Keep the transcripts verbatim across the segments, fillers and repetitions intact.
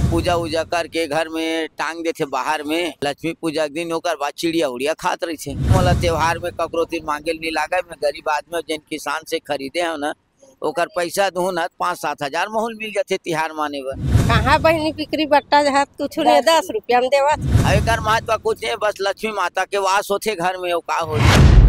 पूजा उजा करके घर में टांग देते बाहर में। लक्ष्मी पूजा के दिन ओकर बाद चिड़िया उड़िया खात रही छे। मोला त्योहार में ककरो तीर मांगे नहीं लागे। मैं गरीब आदमी जिन किसान से खरीदे हो ना ओकर पैसा दूं ना पाँच सात हजार महूल मिल जाते तिहार माने बर। कहाँ बहनी बिक्री बट्टा जहाँ कुछ नहीं दस रुपया में देवत। एकर महत्व कुछ नहीं, बस लक्ष्मी माता के वास होते घर में। का हो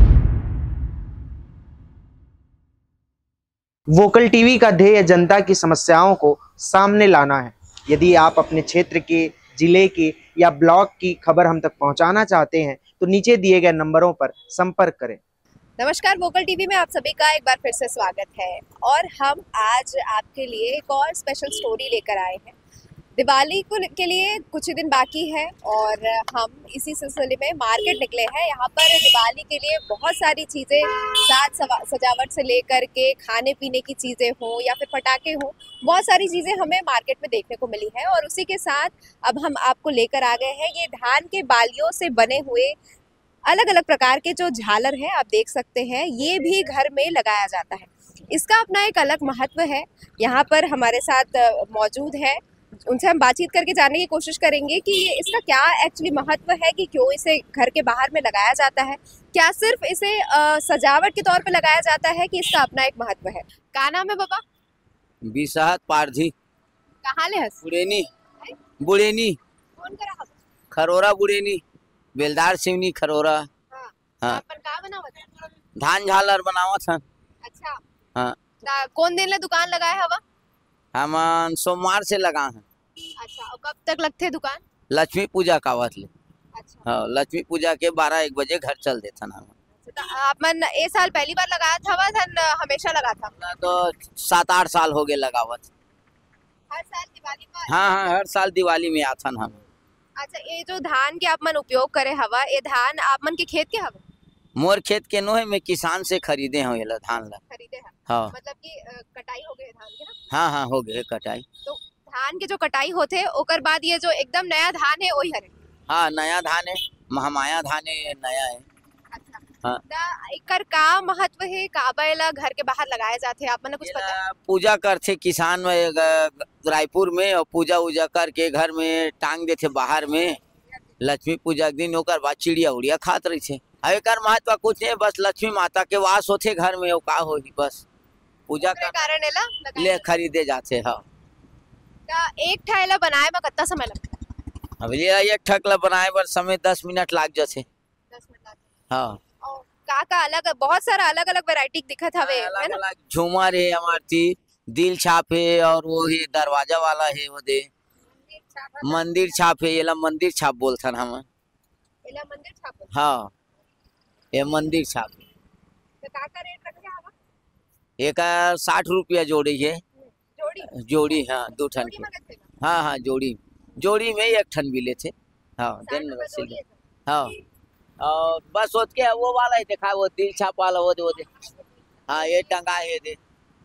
वोकल टीवी का ध्येय जनता की समस्याओं को सामने लाना है। यदि आप अपने क्षेत्र के, जिले के या ब्लॉक की खबर हम तक पहुंचाना चाहते हैं तो नीचे दिए गए नंबरों पर संपर्क करें। नमस्कार, वोकल टीवी में आप सभी का एक बार फिर से स्वागत है और हम आज आपके लिए एक और स्पेशल स्टोरी लेकर आए हैं। दिवाली को के लिए कुछ ही दिन बाकी है और हम इसी सिलसिले में मार्केट निकले हैं। यहाँ पर दिवाली के लिए बहुत सारी चीज़ें, साज सजावट से लेकर के खाने पीने की चीज़ें हों या फिर पटाखे हों, बहुत सारी चीज़ें हमें मार्केट में देखने को मिली हैं। और उसी के साथ अब हम आपको लेकर आ गए हैं ये धान के बालियों से बने हुए अलग अलग प्रकार के जो झालर हैं, आप देख सकते हैं, ये भी घर में लगाया जाता है। इसका अपना एक अलग महत्व है। यहाँ पर हमारे साथ मौजूद है, उनसे हम बातचीत करके जानने की कोशिश करेंगे कि ये इसका क्या एक्चुअली महत्व है, कि क्यों इसे घर के बाहर में लगाया जाता है। क्या सिर्फ इसे आ, सजावट के तौर पे लगाया जाता है कि इसका अपना एक महत्व है। क्या नाम है बाबा? बिसाहत पारधी। कहाँ ले हस? बुड़ेनी बुड़ेनी कौन करा? खरोरा बुड़ेनी बेलदार सिवनी खरोरा। हाँ, हाँ। अपन का बनावत है? धान झालर बनावत हन। अच्छा। हाँ। ता कौन दिन ले दुकान लगाए हवा? हम सोमवार से लगा हैं। अच्छा, और कब तक लगते दुकान? लक्ष्मी पूजा का वत ले। अच्छा। हाँ, लक्ष्मी पूजा के बारह एक बजे घर चल देता हम। तो आप मन ए साल पहली बार लगाया था वा धन हमेशा लगा था? ना तो सात आठ साल हो गए लगावत। हर साल दिवाली पर? हाँ हाँ, हर साल दिवाली में आथन हम। अच्छा, ये जो धान के आप मन उपयोग करे हवा, ये धान आप मन के खेत के हवा? मोर खेत के नो है, मैं किसान से खरीदे हूँ ये ला धान ला। खरीदे हैं? हाँ। मतलब कि अ, कटाई हो गए धान के ना? हाँ हाँ, हो गए कटाई। तो धान के जो कटाई होते ओकर बाद ये जो एकदम नया धान है वही हरे? हाँ, नया धान है, महामाया धान है, नया है। अच्छा। हाँ। ता एकर का महत्व है, काबा एला घर के बाहर लगाए जाते हैं, आप मन कुछ पता है? पूजा करते किसान में रायपुर में, और पूजा उजा करके घर में टांग देते बाहर में। लक्ष्मी पूजा के दिन ओकर बाद चिड़िया उड़िया खात रही छे। एकर महत्व कुछ नहीं, बस लक्ष्मी माता के वास होते घर में। का हो बस पूजा के कारण एला ले खरीदे जाते। हाँ। ता एक ठेला बनाए में कितना समय लगता? अब ये एक ठक ला बनाए बर समय दस मिनट लाग जाते। दस मिनट लगते। हाँ। और का का अलग बहुत सारा अलग अलग वैरायटी दिखत हवे, है ना? झूमर है हमारी, दिल छाप है, और वो है दरवाजा वाला है, वो दे मंदिर छाप है। ये ला मंदिर छाप बोलथन हम। एला मंदिर छाप? हाँ, ये मंदिर छाप है। तो का का रेट रखे हवा? एक साठ रुपया जोड़ी है। जोड़ी? जोड़ी, हाँ, दो ठन की। हाँ हाँ, जोड़ी जोड़ी में एक ठन भी लेते। हाँ, दिन में। हाँ, और बस वो के वो वाला ही देखा, वो दिल छाप वाला, वो दे वो दे। हाँ, ये टंगा है दे।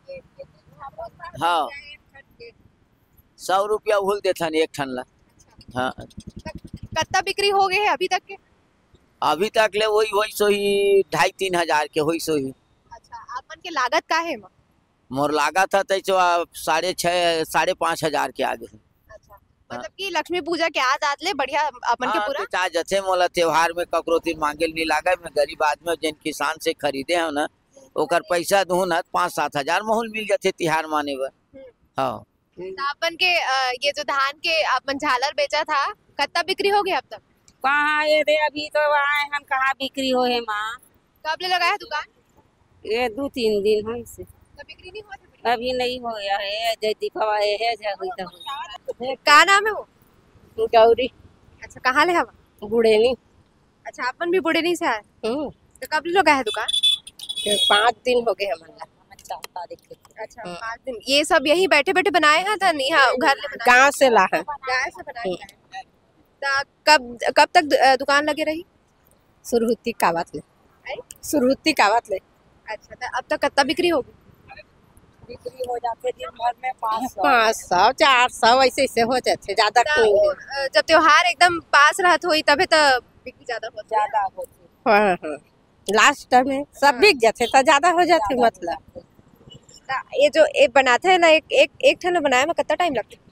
हाँ, सौ रुपया भूल देथन एक ठन ला। हाँ। कितना बिक्री हो गए है अभी तक के? अभी तक ले वही वही सो ही ढाई तीन हजार के वही सो ही। अच्छा, आप मन के लागत का है? मोर लागत था तो साढ़े छः साढ़े पाँच हजार के आगे। अच्छा, मतलब कि लक्ष्मी पूजा के आज आज ले बढ़िया अपन के पूरा चाह जथे मोला त्योहार में ककरो तीर मांगे नहीं लागे। मैं गरीब आदमी जिन किसान से खरीदे हो ना ओकर पैसा दूं ना पाँच सात हजार महूल मिल जाते तिहार माने बर। हाँ। अपन के ये जो धान के अपन झालर बेचा था, कितना बिक्री हो गया अब तक? कहाँ ये रे, अभी तो आए हम, कहाँ बिक्री हो है माँ। कब ले लगाया दुकान? ये दो तीन दिन है इसे। तो बिक्री नहीं हुआ? अभी नहीं हो गया है, जैती खवा है जगह। क्या नाम है वो? गौरी। अच्छा, कहाँ ले हवा? बुड़ेनी। अच्छा, अपन भी बुड़ेनी से आए। हम्म। तो कब ले लगाया दुकान? पाँच दिन हो गए हमारा। अच्छा, पाँच दिन। ये सब यही बैठे बैठे बनाए हैं था? नहीं, हाँ, घर गाँव से ला है। गाँव से बनाए हैं। कब कब तक दुकान लगे रही? सुरहुती कावत ले। सुरहुती कावत ले। अच्छा, तो अब तक कितना बिक्री होगी? बिक्री हो जाते दिन भर में पाँच सौ पाँच सौ चार सौ ऐसे ऐसे हो जाते, ज्यादा नहीं। जब त्योहार एकदम पास रहत हुई तबे तो बिक्री ज्यादा होती ज्यादा होती। हाँ हाँ, लास्ट में सब बिक जाते तो ज्यादा हो जाते। मतलब ये जो एक बनाते हैं ना, एक एक एक ठन बनाए में कितना टाइम लगता है?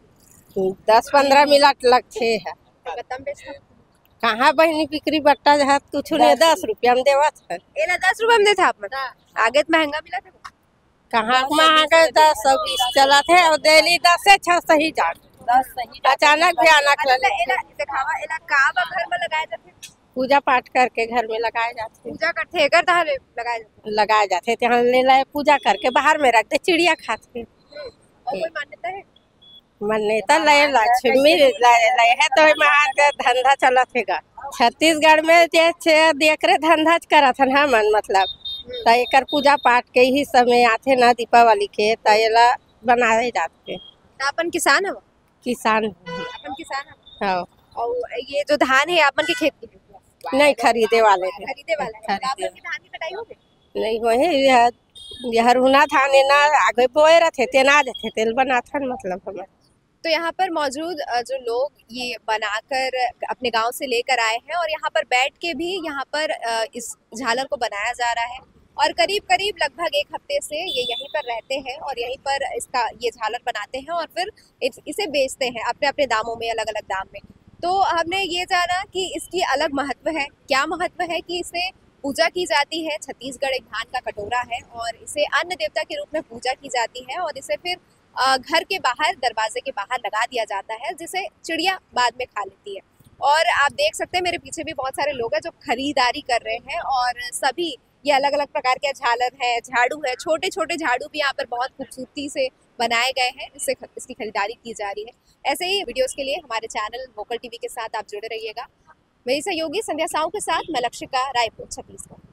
दस पंद्रह मिनट लगते है। खत्म बेचता कहाँ बहनी बिक्री बट्टा जहाँ कुछ नहीं दस रुपया में देवत है। एला दस रुपए में देता आप आगे तो महंगा मिला था कहाँ महंगा दस सौ बीस चला थे और डेली दस से छह सही जा अचानक भयानक एला एला दिखावा एला काबा घर में लगाए जाते पूजा पाठ करके घर में लगाए जाते पूजा करते एकर तहां लगाए जाते लगाए जाते यहाँ ले लाए पूजा करके बाहर में रख दे चिड़िया खाते। और कोई मान्यता है मान्यता लय लक्ष्मी लय है तो महान का धंधा चला थेगा छत्तीसगढ़ में जे देख रहे धंधा करा था ना मन मतलब तो एकर पूजा पाठ के ही समय आते ना दीपावली के तो एला बनाए जाते। अपन किसान है किसान अपन किसान है हाँ और ये जो धान है अपन के खेत की नहीं खरीदे वाले हैं खरीदे वाला है तो अपन की धान की कटाई हो गई नहीं वही यह रुना धान ना आगे बोए रहते तेना देते तेल बनाथन मतलब हमें। तो यहाँ पर मौजूद जो लोग ये बनाकर अपने गांव से लेकर आए हैं और यहाँ पर बैठ के भी यहाँ पर इस झालर को बनाया जा रहा है और करीब करीब लगभग एक हफ्ते से ये यहीं पर रहते हैं और यहीं पर इसका ये झालर बनाते हैं और फिर इसे बेचते हैं अपने अपने दामों में अलग अलग दाम में। तो हमने ये जाना कि इसकी अलग महत्व है। क्या महत्व है कि इसे पूजा की जाती है। छत्तीसगढ़ एक धान का कटोरा है और इसे अन्न देवता के रूप में पूजा की जाती है और इसे फिर घर के बाहर दरवाजे के बाहर लगा दिया जाता है जिसे चिड़िया बाद में खा लेती है। और आप देख सकते हैं मेरे पीछे भी बहुत सारे लोग हैं जो खरीदारी कर रहे हैं और सभी ये अलग अलग प्रकार के झालर है झाड़ू है छोटे छोटे झाड़ू भी यहाँ पर बहुत खूबसूरती से बनाए गए हैं इससे इसकी खरीदारी की जा रही है। ऐसे ही वीडियोस के लिए हमारे चैनल वोकल टीवी के साथ आप जुड़े रहिएगा। मेरी सहयोगी संध्या साहू के साथ मैं लक्षिका रायपुर छत्तीसगढ़।